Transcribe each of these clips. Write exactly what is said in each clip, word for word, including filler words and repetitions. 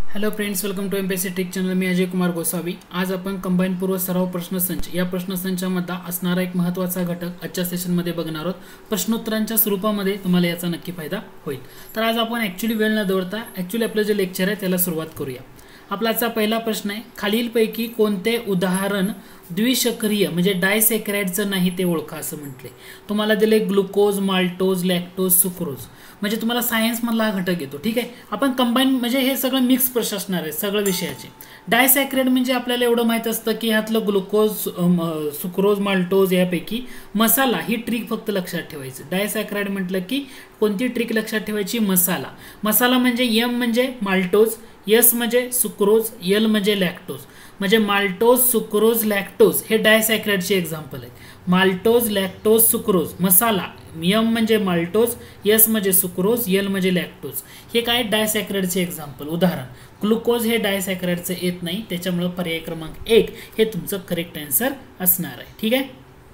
Hello friends, welcome to MPSC trick channel. मी अजय कुमार गोसावी. आज आपण कंबाईन पूर्व सराव प्रश्नसंच या प्रश्नसंचामधला असणारा एक महत्त्वाचा घटक आजच्या सेशनमध्ये बघणार आहोत. प्रश्नोत्तरांच्या स्वरूपामध्ये तुम्हाला याचा नक्की फायदा होईल. तर आज आपण ॲक्च्युली वेळ न दवडता ॲक्च्युली आपलं जे लेक्चर आहे त्याला सुरुवात करूया. आपला आजचा पहिला प्रश्न आहे, खालीलपैकी कोणते उदाहरण द्विशक्रिय म्हणजे डायसॅकराइडचं नाही ते ओळखा असं म्हटले. तुम्हाला दिले ग्लुकोज, माल्टोज, लॅक्टोज, सुक्रोज. म्हणजे तुम्हाला सायन्समधला हा घटक येतो. ठीक आहे, आपण कंबाईन म्हणजे हे सगळं मिक्स प्रश्न असणार आहे सगळं विषयाचे. डायसॅकराइड म्हणजे आपल्याला एवढं माहीत असतं की ह्यातलं ग्लुकोज, सुक्रोज, माल्टोज यापैकी मसाला ही ट्रिक फक्त लक्षात ठेवायची. डायसॅकराइड म्हटलं की कोणती ट्रिक लक्षात ठेवायची? मसाला. मसाला म्हणजे एम म्हणजे माल्टोज, एस म्हणजे सुक्रोज, एल म्हणजे लॅक्टोज. म्हणजे माल्टोज, सुक्रोज, लॅक्टोज हे डायसॅकराइडचे एक्झाम्पल आहेत. माल्टोज, लॅक्टोज, सुक्रोज मसाला. एम म्हणजे माल्टोज, एस म्हणजे सुक्रोज, एल म्हणजे लॅक्टोज. हे काय डायसॅकराइडचे एक्झाम्पल उदाहरण. ग्लुकोज हे डायसॅकराइडचं येत नाही, त्याच्यामुळे पर्याय क्रमांक एक हे तुमचं करेक्ट आन्सर असणार आहे. ठीक आहे,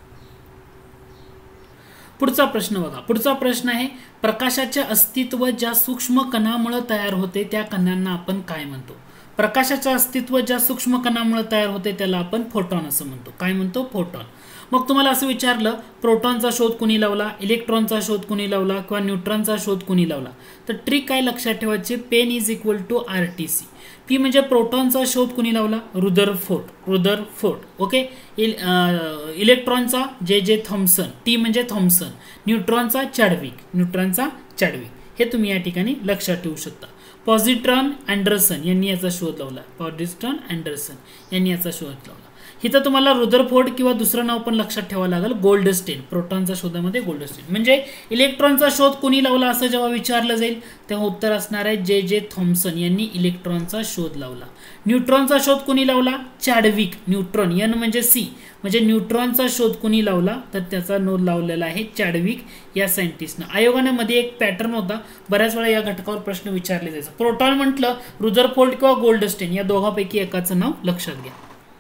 पुढचा प्रश्न बघा. पुढचा प्रश्न आहे, प्रकाशाचे अस्तित्व ज्या सूक्ष्म कणामुळे तयार होते त्या कणांना आपण काय म्हणतो? प्रकाशाचे अस्तित्व ज्या सूक्ष्म कणामुळे तयार होते त्याला आपण फोटॉन असं म्हणतो. काय म्हणतो? फोटॉन. मग तुम्हाला असं विचारलं, प्रोटॉनचा शोध कुणी लावला, इलेक्ट्रॉनचा शोध कुणी लावला किंवा न्यूट्रॉनचा शोध कुणी लावला? तर ट्रिक काय लक्षात ठेवायची? Pen is equal to R T C. P म्हणजे प्रोटॉनचा शोध कुणी लावला? रुदरफोर्ड. रुदरफोर्ड. ओके. इलेक्ट्रॉनचा जे जे थॉम्सन. टी म्हणजे थॉम्सन. न्यूट्रॉनचा चॅडविक. न्यूट्रॉनचा चॅडविक. हे तुम्ही या ठिकाणी लक्षात ठेवू शकता. पॉझिट्रॉन अँडरसन यांनी याचा शोध लावला. पॉझिट्रॉन अँडरसन यांनी याचा शोध लावला. इथं तुम्हाला रुदरफोर्ड किंवा दुसरं नाव पण लक्षात ठेवावं लागेल, गोल्डस्टेन. प्रोटॉनच्या शोधामध्ये गोल्डस्टेन. म्हणजे इलेक्ट्रॉनचा शोध कुणी लावला असं जेव्हा विचारलं जाईल तेव्हा उत्तर असणार आहे जे जे थॉम्सन यांनी इलेक्ट्रॉनचा शोध लावला. न्यूट्रॉनचा शोध कुणी लावला? चॅडविक. न्यूट्रॉन एन म्हणजे सी म्हणजे न्यूट्रॉनचा शोध कुणी लावला? तर त्याचा नोंद लावलेला आहे चॅडविक या सायंटिस्टनं. आयोगामध्ये एक पॅटर्न होता, बऱ्याच वेळा या घटकावर प्रश्न विचारले जायचे. प्रोटॉन म्हटलं रुदरफोर्ड किंवा गोल्डस्टेन या दोघांपैकी एकाचं नाव लक्षात घ्या.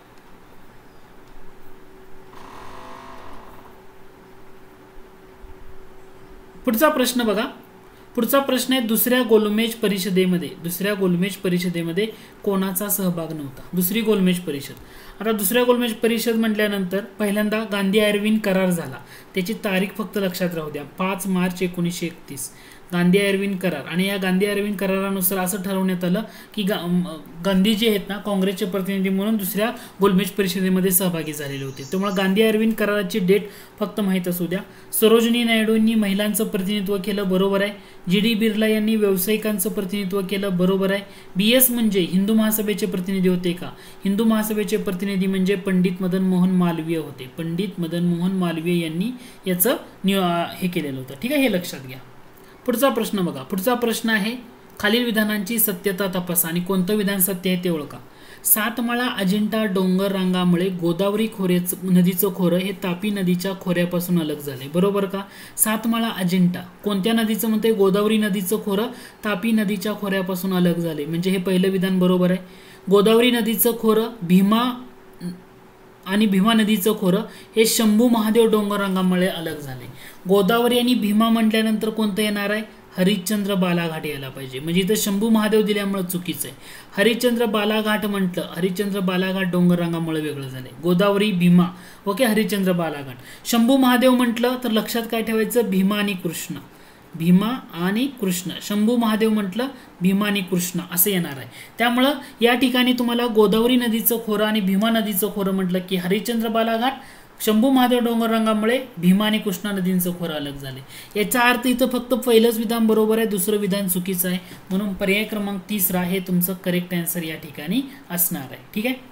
पुढचा प्रश्न बघा. पुढचा प्रश्न आहे, दुसऱ्या गोलमेज परिषदेमध्ये दुसऱ्या गोलमेज परिषदेमध्ये कोणाचा सहभाग नव्हता? दुसरी गोलमेज परिषद. आता दुसऱ्या गोलमेज परिषद म्हटल्यानंतर पहिल्यांदा गांधी आयर्विन करार झाला. त्याची तारीख फक्त लक्षात राहू द्या, पाच मार्च एकोणीसशे एकतीस. गांधी आयर्विन करार. आणि या गांधी आयर्विन करारानुसार असं ठरवण्यात आलं की गा गांधीजी आहेत ना काँग्रेसचे प्रतिनिधी म्हणून दुसऱ्या गोलमेज परिषदेमध्ये सहभागी झालेले होते. त्यामुळे गांधी आयर्विन कराराची डेट फक्त माहीत असू द्या. सरोजिनी नायडूंनी महिलांचं प्रतिनिधित्व केलं, बरोबर आहे. जी डी बिर्ला यांनी व्यावसायिकांचं प्रतिनिधित्व केलं, बरोबर आहे. बी एस म्हणजे हिंदू महासभेचे प्रतिनिधी होते का? हिंदू महासभेचे प्रतिनिधी म्हणजे पंडित मदन मोहन मालवीय होते. पंडित मदन मोहन मालवीय यांनी याचं हे केलेलं होतं. ठीक आहे, हे लक्षात घ्या. पुढचा प्रश्न बघा. पुढचा प्रश्न आहे, खालील विधानांची सत्यता तपासा आणि कोणतं विधान सत्य आहे ते ओळखा. सातमाळा अजिंठा डोंगर रांगामुळे गोदावरी खोऱ्याचं नदीचं खोरं हे तापी नदीच्या खोऱ्यापासून अलग झाले, बरोबर का? सातमाळा अजिंठा कोणत्या नदीचं म्हणते? गोदावरी नदीचं खोरं तापी नदीच्या खोऱ्यापासून अलग झाले. म्हणजे हे पहिलं विधान बरोबर आहे. गोदावरी नदीचं खोरं भीमा आणि भीमा नदीचं खोरं हे शंभू महादेव डोंगर रांगामुळे अलग झाले. गोदावरी आणि भीमा म्हटल्यानंतर कोणतं येणार आहे? हरिश्चंद्र बालाघाट यायला पाहिजे. म्हणजे इथं शंभू महादेव दिल्यामुळे चुकीचं आहे. हरिश्चंद्र बालाघाट म्हटलं, हरिश्चंद्र बालाघाट डोंगर रांगामुळे वेगळं झालंय. गोदावरी भीमा, ओके. हरिश्चंद्र बालाघाट. शंभू महादेव म्हटलं तर लक्षात काय ठेवायचं? भीमा आणि कृष्ण. भीमा आणि कृष्ण. शंभू महादेव म्हटलं भीमा आणि कृष्ण असं येणार आहे. त्यामुळं या ठिकाणी तुम्हाला गोदावरी नदीचं खोरं आणि भीमा नदीचं खोरं म्हटलं की हरिश्चंद्र बालाघाट, शंभू महादेव डोंगर रांगामुळे भीमा आणि कृष्णा नदींचं खोरं अलग झाले. याचा अर्थ इथं फक्त पहिलंच विधान बरोबर आहे, दुसरं विधान चुकीचं आहे. म्हणून पर्याय क्रमांक तिसरा हे तुमचं करेक्ट आन्सर या ठिकाणी असणार आहे. ठीक आहे,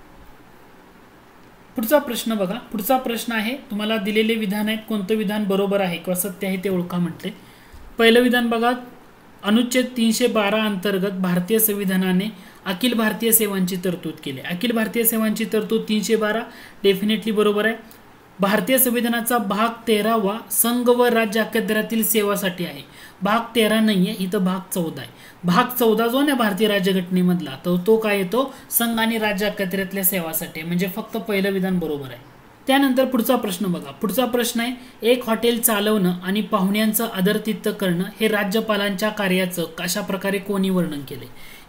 पुढचा प्रश्न बघा. पुढचा प्रश्न आहे, तुम्हाला दिलेले विधान आहेत, कोणतं विधान बरोबर आहे किंवा सत्य आहे ते ओळखा म्हटले. पहिलं विधान बघा, अनुच्छेद तीनशे बारा अंतर्गत भारतीय संविधानाने अखिल भारतीय सेवांची तरतूद केली. अखिल भारतीय सेवांची तरतूद तीनशे बारा डेफिनेटली बरोबर आहे. भारतीय संविधानाचा भाग तेरावा संघ व राज्य अखत्यारीतील सेवासाठी आहे. भाग तेरा नाही आहे, इथं भाग चौदा आहे. भाग चौदा जो आहे भारतीय राज्यघटनेमधला तो तो काय येतो? संघ आणि राज्य अखत्यारीतल्या सेवासाठी. म्हणजे फक्त पहिलं विधान बरोबर आहे. त्यानंतर पुढचा प्रश्न बघा. पुढचा प्रश्न आहे, एक हॉटेल चालवणं आणि पाहुण्यांचं आदरातिथ्य करणं हे राज्यपालांच्या कार्याचं अशा प्रकारे कोणी वर्णन केले?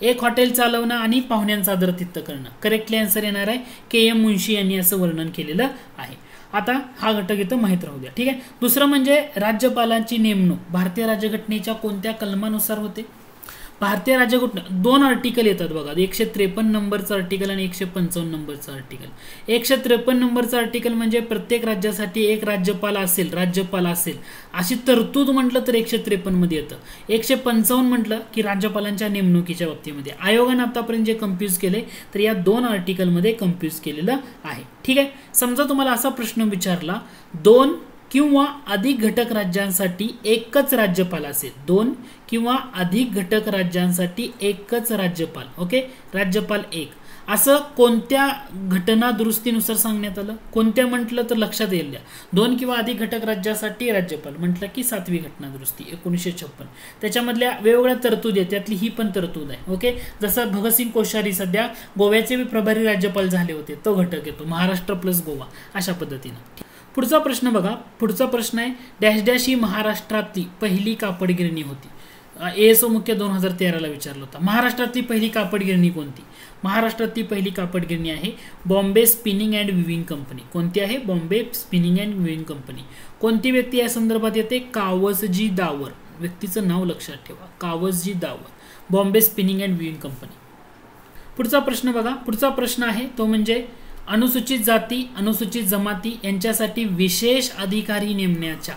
एक हॉटेल चालवणं आणि पाहुण्यांचा आदरातिथ्य करणं. करेक्टली आन्सर येणार आहे के एम मुन्शी यांनी असं वर्णन केलेलं आहे. आता हा घटक इथं माहीत राहू द्या. ठीक आहे. दुसरं म्हणजे राज्यपालांची नेमणूक भारतीय राज्यघटनेच्या कोणत्या कलमानुसार होते? भारतीय राज्यघटना दोन आर्टिकल येतात बघा, एकशे त्रेपन्न नंबरचं आर्टिकल आणि एकशे पंचावन्न नंबरचं आर्टिकल. एकशे त्रेपन्न नंबरचं आर्टिकल म्हणजे प्रत्येक राज्यासाठी एक राज्यपाल असेल राज्यपाल असेल अशी तरतूद म्हटलं तर एकशे त्रेपन्न मध्ये येतं. एकशे पंचावन्न म्हटलं की राज्यपालांच्या नेमणुकीच्या बाबतीमध्ये. आयोगाने आतापर्यंत जे कन्फ्यूज केले तर या दोन आर्टिकलमध्ये कन्फ्यूज केलेलं आहे. ठीक आहे. समजा तुम्हाला असा प्रश्न विचारला, दोन किंवा अधिक घटक राज्यांसाठी एकच राज्यपाल असेल, दोन किंवा अधिक घटक राज्यांसाठी एकच राज्यपाल, ओके, राज्यपाल एक, असं कोणत्या घटना दुरुस्तीनुसार सांगण्यात आलं? कोणत्या म्हटलं तर लक्षात येईल द्या. दोन किंवा अधिक घटक राज्यासाठी राज्यपाल म्हटलं की सातवी घटना दुरुस्ती एकोणीसशे छप्पन. त्याच्यामधल्या वेगवेगळ्या तरतूद आहेत, त्यातली ही पण तरतूद आहे. ओके, जसं भगतसिंग कोश्यारी सध्या गोव्याचे प्रभारी राज्यपाल झाले होते, तो घटक येतो महाराष्ट्र प्लस गोवा अशा पद्धतीनं. पुढचा प्रश्न बघा. पुढचा प्रश्न आहे डॅश डॅश ही महाराष्ट्रातली पहिली कापड गिरणी होती. एएसओ मुख्य दोन हजार तेराला विचारला होता. महाराष्ट्रातली पहिली कापड गिरणी कोणती? महाराष्ट्रातली पहिली कापड गिरणी आहे Bombay spinning and weaving company. कोणती आहे? Bombay spinning and weaving company. कोणती व्यक्ती या संदर्भात येते? कावसजी दावर. व्यक्तीचं नाव लक्षात ठेवा, Cowasji Davar, Bombay spinning and weaving company. पुढचा प्रश्न बघा. पुढचा प्रश्न आहे तो म्हणजे अनुसूचित जाती अनुसूचित जमाती यांच्यासाठी विशेष अधिकारी नेमण्याच्या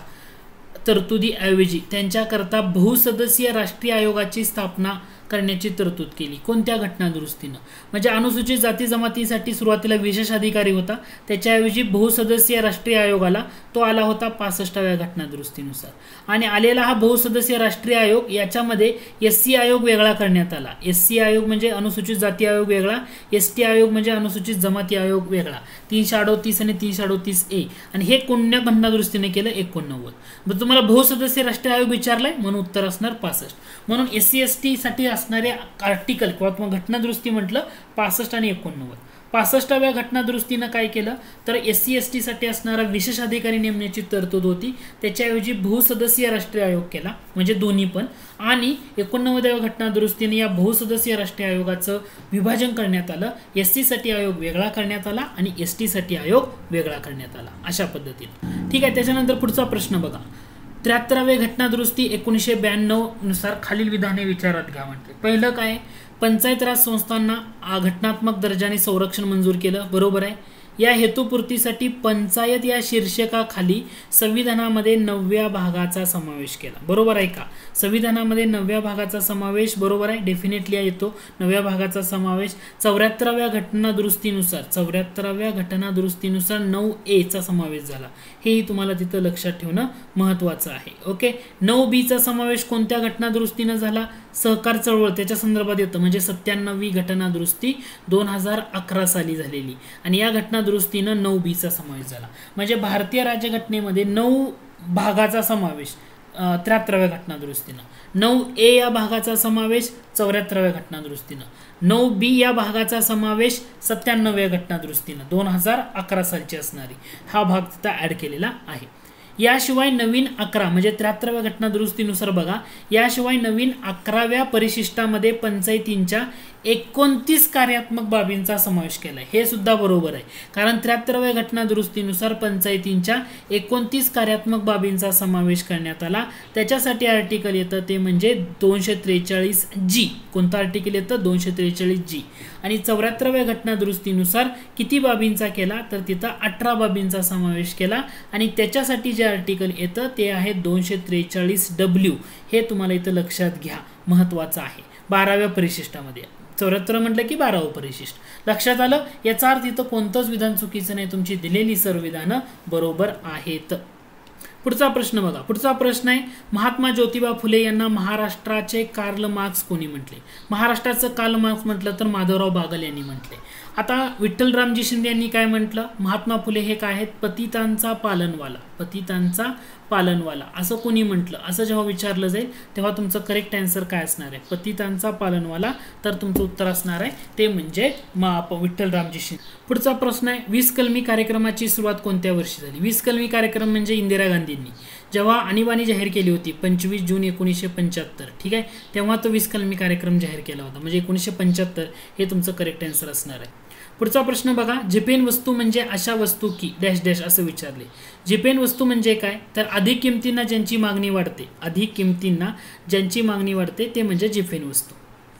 तरतुदीऐवजी त्यांच्याकरता बहुसदस्यीय राष्ट्रीय आयोगाची स्थापना करण्याची तरतूद केली. कोणत्या घटना दुरुस्तीनं? म्हणजे अनुसूचित जाती जमातीसाठी सुरुवातीला विशेष अधिकारी होता, त्याच्याऐवजी बहुसदस्यीय राष्ट्रीय आयोगाला तो आला होता पासष्टाव्या घटना दुरुस्तीनुसार. आणि आलेला हा बहुसदस्यीय राष्ट्रीय आयोग याच्यामध्ये एस सी आयोग वेगळा करण्यात आला. एस सी आयोग म्हणजे अनुसूचित जाती आयोग वेगळा, एस टी आयोग म्हणजे अनुसूचित जमाती आयोग वेगळा. तीनशे अडोतीस आणि तीनशे अडोतीस ए. आणि हे कोणत्या घटना दुरुस्तीने केलं? एकोणनव्वद. मग तुम्हाला बहुसदस्यीय राष्ट्रीय आयोग विचारलाय म्हणून उत्तर असणार पासष्ट. म्हणून एस सी एस टी साठी असणारे आर्टिकल किंवा घटना दुरुस्ती म्हटलं पासष्ट आणि एकोणनव्वद. पासष्टाव्या घटना दुरुस्तीनं काय केलं तर एस सी एस टी साठी असणारा विशेष अधिकारी नेमण्याची तरतूद होती, त्याच्याऐवजी बहुसदस्यीय राष्ट्रीय आयोग केला, म्हणजे दोन्ही पण. आणि एकोणनव्वदाव्या घटना दुरुस्तीने या बहुसदस्यीय राष्ट्रीय आयोगाचं विभाजन करण्यात आलं. एस टी साठी आयोग वेगळा करण्यात आला आणि एस टी साठी आयोग वेगळा करण्यात आला अशा पद्धतीने. ठीक आहे. त्याच्यानंतर पुढचा प्रश्न बघा. त्र्याहत्तराव्या घटना दुरुस्ती एकोणीसशे ब्याण्णव नुसार खालील विधाने विचारात घ्या म्हणते. पहिलं काय? पंचायत राज संस्थांना घटनात्मक दर्जाने संरक्षण मंजूर केलं. बरोबर आहे. या हेतुपूर्तीसाठी पंचायत या शीर्षकाखाली संविधानामध्ये नवव्या भागाचा समावेश केला. बरोबर आहे का? संविधानामध्ये नवव्या भागाचा समावेश बरोबर आहे, डेफिनेटली येतो नवव्या भागाचा समावेश. चौऱ्याहत्तराव्या घटना दुरुस्तीनुसार चौऱ्याहत्तराव्या घटना दुरुस्तीनुसार नऊ ए चा समावेश झाला. हेही तुम्हाला तिथं लक्षात ठेवणं महत्वाचं आहे. ओके. नऊ बी चा समावेश कोणत्या घटना दुरुस्तीनं झाला? सहकार चळवळ त्याच्या संदर्भात येतं, म्हणजे सत्त्याण्णवी घटना दुरुस्ती दोन हजार अकरा साली झालेली. आणि या घटना दुरुस्तीनं नऊ बी चा समावेश झाला. म्हणजे भारतीय राज्यघटनेमध्ये नऊ भागाचा समावेश त्र्याहत्तराव्या घटना दुरुस्तीनं, नऊ ए या भागाचा समावेश चौऱ्याहत्तराव्या घटना दुरुस्तीनं, नऊ बी या भागाचा समावेश सत्त्याण्णव्या घटना दुरुस्तीनं दोन हजार अकरा सालची असणारी हा भाग तिथं ऍड केलेला आहे. याशिवाय नवीन अकरा म्हणजे त्र्याहत्तराव्या घटना दुरुस्तीनुसार बघा, याशिवाय नवीन अकराव्या परिशिष्टामध्ये पंचायतींच्या एकोणतीस कार्यात्मक बाबींचा समावेश केला. हे सुद्धा बरोबर आहे, कारण त्र्याहत्तराव्या घटना दुरुस्तीनुसार पंचायतींच्या एकोणतीस कार्यात्मक बाबींचा समावेश करण्यात आला. त्याच्यासाठी आर्टिकल येतं ते म्हणजे दोनशे त्रेचाळीस जी. कोणतं आर्टिकल येतं? दोनशे त्रेचाळीस जी. आणि चौऱ्याहत्तराव्या घटना दुरुस्तीनुसार किती बाबींचा केला तर तिथं अठरा बाबींचा समावेश केला. आणि त्याच्यासाठी जे आर्टिकल येतं ते आहे दोनशे त्रेचाळीस डब्ल्यू. हे तुम्हाला इथं लक्षात घ्या, महत्वाचं आहे. बाराव्या परिशिष्टामध्ये चौऱ्याहत्तर म्हटलं की बारावं परिशिष्ट. लक्षात आलं? याचा अर्थ इथं कोणतंच विधान चुकीचं नाही, तुमची दिलेली सर्व विधानं बरोबर आहेत. पुढचा प्रश्न बघा. पुढचा प्रश्न आहे महात्मा ज्योतिबा फुले यांना महाराष्ट्राचे कार्ल मार्क्स कोणी म्हटले? महाराष्ट्राचं कार्ल मार्क्स म्हटलं तर माधवराव बागल यांनी म्हटले. आता विठ्ठलरामजी शिंदे यांनी काय म्हटलं? महात्मा फुले हे काय आहेत? पतितांचा पालनवाला, पतितांचा पालनवाला असं कोणी म्हटलं? असं जेव्हा विचारलं जाईल तेव्हा तुमचं करेक्ट आन्सर काय असणार आहे? पतितांचा पालनवाला. तर तुमचं उत्तर असणार आहे ते म्हणजे विठ्ठलरामजी शिंदे. पुढचा प्रश्न आहे वीस कलमी कार्यक्रमाची सुरुवात कोणत्या वर्षी झाली? वीस कलमी कार्यक्रम म्हणजे इंदिरा गांधींनी जेव्हा आणीबाणी जाहीर केली होती पंचवीस जून एकोणीसशे पंच्याहत्तर, ठीक आहे, तेव्हा तो वीस कलमी कार्यक्रम जाहीर केला होता, म्हणजे एकोणीसशे पंच्याहत्तर हे तुमचं करेक्ट आन्सर असणार आहे. पुढचा प्रश्न बघा, जीपेन वस्तू म्हणजे अशा वस्तू की डॅश डॅश असं विचारले. जीपेन वस्तू म्हणजे काय, तर अधिक किमतींना ज्यांची मागणी वाढते, अधिक किमतींना ज्यांची मागणी वाढते ते म्हणजे जीपेन वस्तू.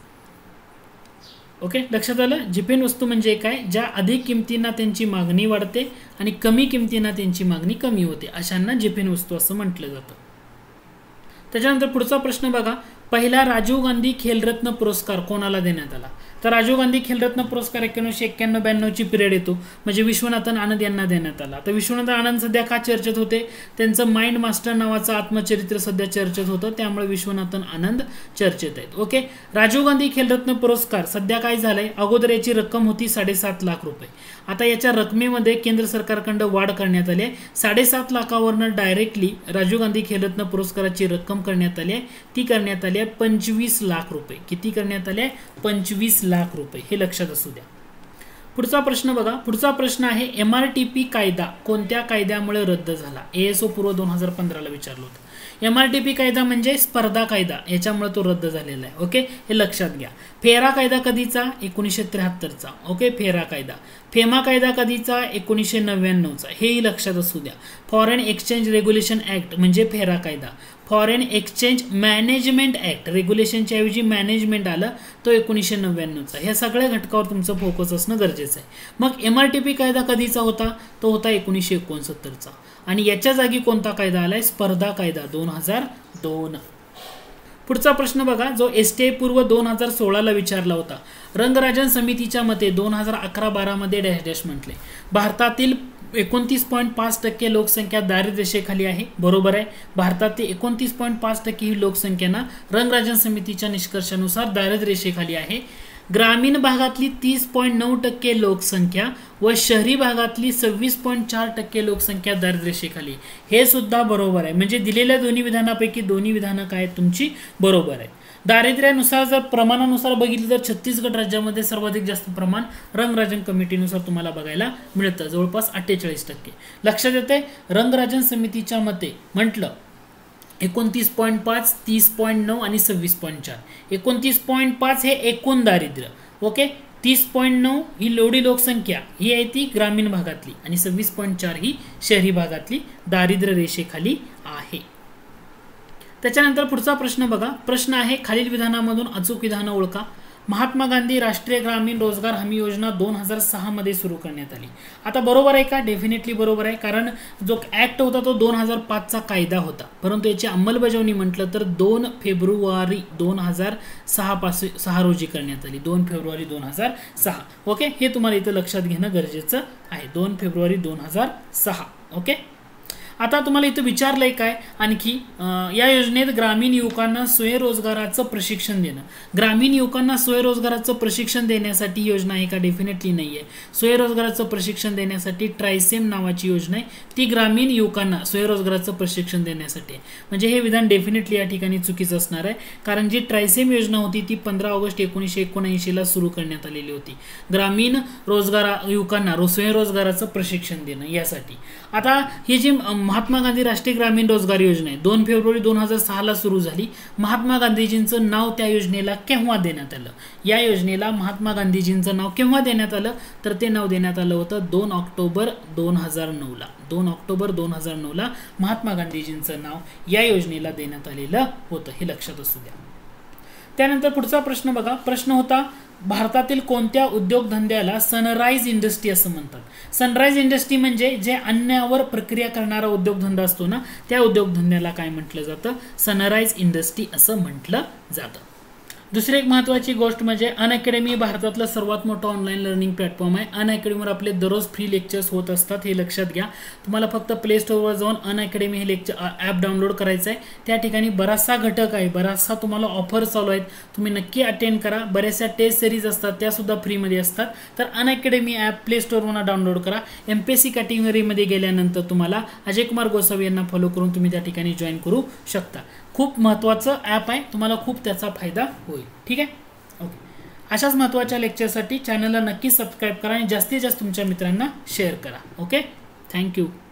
ओके, लक्षात आलं. जीपेन वस्तू म्हणजे काय, ज्या अधिक किमतींना त्यांची मागणी वाढते आणि कमी किमतींना त्यांची मागणी कमी होते, अशांना जीपेन वस्तू असं म्हटलं जातं. त्याच्यानंतर पुढचा प्रश्न बघा, पहिला राजीव गांधी खेलरत्न पुरस्कार कोणाला देण्यात आला. तर राजीव गांधी खेलरत्न पुरस्कार एक्क्याण्णवशे एक्क्याण्णव ब्याण्णवची पिरियड येतो, म्हणजे विश्वनाथन आनंद यांना देण्यात आला. तर विश्वनाथन आनंद सध्या का चर्चेत होते, त्यांचं माइंड मास्टर नावाचं आत्मचरित्र सध्या चर्चेत होतं, त्यामुळे विश्वनाथन आनंद चर्चेत आहेत. ओके, राजीव गांधी खेलरत्न पुरस्कार सध्या काय झालंय, अगोदर याची रक्कम होती साडेसात लाख रुपये. आता याच्या रकमेमध्ये केंद्र सरकारकडं वाढ करण्यात आली आहे. साडेसात लाखावरनं डायरेक्टली राजीव गांधी खेलरत्न पुरस्काराची रक्कम करण्यात आली आहे, ती करण्यात आली आहे पंचवीस लाख रुपये. किती करण्यात आले, पंचवीस लाख रुपये, हे लक्षात असू द्या. पुढचा प्रश्न बघा, पुढचा प्रश्न आहे एम आर टी पी कायदा कोणत्या कायद्यामुळे रद्द झाला. एएसओ पूर्व दोन हजार पंधराला विचारलं होतं. एम आर टी पी कायदा म्हणजे स्पर्धा कायदा, याच्यामुळे तो रद्द झालेला आहे. ओके, हे लक्षात घ्या. फेरा कायदा कधीचा, एकोणीसशे त्र्याहत्तरचा. ओके, फेरा कायदा. फेमा कायदा कधीचा, एकोणीसशे नव्याण्णवचा, हेही लक्षात असू द्या. फॉरेन एक्सचेंज रेग्युलेशन ऍक्ट म्हणजे फेरा कायदा. फॉरेन एक्सचेंज मॅनेजमेंट ऍक्ट, रेग्युलेशनच्या ऐवजी मॅनेजमेंट आलं, तो एकोणीसशे नव्याण्णवचा. ह्या सगळ्या घटकावर तुमचं फोकस असणं गरजेचं आहे. मग एम आर टी पी कायदा कधीचा होता, तो होता एकोणीसशे एकोणसत्तरचा. आणि याच्या जागी कोणता कायदा आलाय, स्पर्धा कायदा दोन हजार दोन. पुढचा प्रश्न बघा, जो एसटीआय पूर्व दोन हजार सोळाला विचारला होता. रंगराजन समितीच्या मते दोन हजार अकरा बारा मध्ये डॅश डॅश म्हटले. भारतातील एकोणतीस पॉईंट पाच टक्के लोकसंख्या दारिद्र्य रेषेखाली आहे. बरोबर आहे, भारतातील एकोणतीस पॉईंट पाच टक्के ही लोकसंख्या ना रंगराजन समितीच्या निष्कर्षानुसार दारिद्र्य रेषेखाली आहे. ग्रामीण भागातली तीस पॉईंट नऊ टक्के लोकसंख्या व शहरी भागातली सव्वीस पॉईंट चार टक्के लोकसंख्या दारिद्र्य रेषेखाली, हे सुद्धा बरोबर आहे. म्हणजे दिलेल्या दोन्ही विधानापैकी दोन्ही विधानं काय तुमची बरोबर आहे. दारिद्र्यानुसार जर प्रमाणानुसार बघितलं तर छत्तीसगड राज्यामध्ये सर्वाधिक जास्त प्रमाण रंगराजन कमिटीनुसार तुम्हाला बघायला मिळतं, जवळपास अठ्ठेचाळीस टक्के. लक्षात येते, रंगराजन समितीच्या मते म्हटलं एकोणतीस पॉईंट पाच, तीस पॉईंट नऊ आणि सव्वीस पॉईंट चार. एकोणतीस पॉईंट पाच हे एकूण दारिद्र्य. ओके, तीस पॉईंट नऊ ही लोडी लोकसंख्या ही आहे ती ग्रामीण भागातली, आणि सव्वीस पॉईंट चार ही शहरी भागातली दारिद्र्य रेषेखाली आहे. त्याच्यानंतर पुढचा प्रश्न बघा, प्रश्न आहे खालील विधानामधून अचूक विधानं ओळखा. महात्मा गांधी राष्ट्रीय ग्रामीण रोजगार हमी योजना दोन हजार सहा मध्ये सुरू करण्यात आली. आता बरोबर आहे का, डेफिनेटली बरोबर आहे, कारण जो ऍक्ट होता तो दोन हजार पाचचा कायदा होता, परंतु याची अंमलबजावणी म्हटलं तर दोन फेब्रुवारी दोन हजार सहा पासून सहा रोजी करण्यात आली. दोन फेब्रुवारी दोन हजार सहा. ओके, हे तुम्हाला इथं लक्षात घेणं गरजेचं आहे. दोन फेब्रुवारी दोन हजार सहा. ओके, आता तुम्हाला इथं विचारलंय काय आणखी, या योजनेत ग्रामीण युवकांना स्वयंरोजगाराचं प्रशिक्षण देणं. ग्रामीण युवकांना स्वयंरोजगाराचं प्रशिक्षण देण्यासाठी योजना आहे का, डेफिनेटली नाही आहे. स्वयंरोजगाराचं प्रशिक्षण देण्यासाठी ट्रायसेम नावाची योजना आहे, ती ग्रामीण युवकांना स्वयंरोजगाराचं प्रशिक्षण देण्यासाठी आहे. म्हणजे हे विधान डेफिनेटली या ठिकाणी चुकीचं असणार आहे, कारण जी ट्रायसेम योजना होती ती पंधरा ऑगस्ट एकोणीसशे एकोणऐंशीला सुरू करण्यात आलेली होती, ग्रामीण रोजगार युवकांना स्वयंरोजगाराचं प्रशिक्षण देणं यासाठी. आता ही जी महात्मा गांधी राष्ट्रीय ग्रामीण रोजगार योजना आहे दोन फेब्रुवारी दोन हजार सहाला सुरू झाली. महात्मा गांधीजींचं नाव त्या योजनेला केव्हा देण्यात आलं, या योजनेला महात्मा गांधीजींचं नाव केव्हा देण्यात आलं, तर ते नाव देण्यात आलं होतं दोन ऑक्टोबर दोन हजार नऊला. दोन ऑक्टोबर दोन हजार नऊला महात्मा गांधीजींचं नाव या योजनेला देण्यात आलेलं होतं, हे लक्षात असू द्या. त्यानंतर पुढचा प्रश्न बघा, प्रश्न होता भारतातील कोणत्या उद्योगधंद्याला सनराइज इंडस्ट्री असं म्हणतात. सनराइज इंडस्ट्री म्हणजे जे अन्नावर प्रक्रिया करणारा उद्योगधंदा असतो ना, त्या उद्योगधंद्याला काय म्हटलं जातं, सनराइज इंडस्ट्री असं म्हटलं जातं. दुसरी एक महत्त्वाची गोष्ट म्हणजे अनअकॅडमी भारतातलं सर्वात मोठं ऑनलाईन लर्निंग प्लॅटफॉर्म आहे. अनअकॅडमीवर आपले दररोज फ्री लेक्चर्स होत असतात, हे लक्षात घ्या. तुम्हाला फक्त प्ले स्टोअरवर जाऊन अनअकॅडमी हे लेक्चर ॲप डाउनलोड करायचं आहे. त्या ठिकाणी बराचसा घटक आहे, बराचसा तुम्हाला ऑफर चालू आहेत, तुम्ही नक्की अटेंड करा. बऱ्याचशा टेस्ट सिरीज असतात त्यासुद्धा फ्रीमध्ये असतात. तर अनअकॅडमी ॲप प्ले स्टोअरवरून डाउनलोड करा. एम पी एस सी कॅटेगरीमध्ये गेल्यानंतर तुम्हाला अजय कुमार गोसावी यांना फॉलो करून तुम्ही त्या ठिकाणी जॉईन करू शकता. खूप महत्त्वाचं ॲप आहे, तुम्हाला खूप त्याचा फायदा होईल. ठीक आहे, ओके. अशाच महत्त्वाच्या लेक्चरसाठी चॅनलला नक्की सबस्क्राईब करा आणि जास्तीत जास्त तुमच्या मित्रांना शेअर करा. Okay, thank you.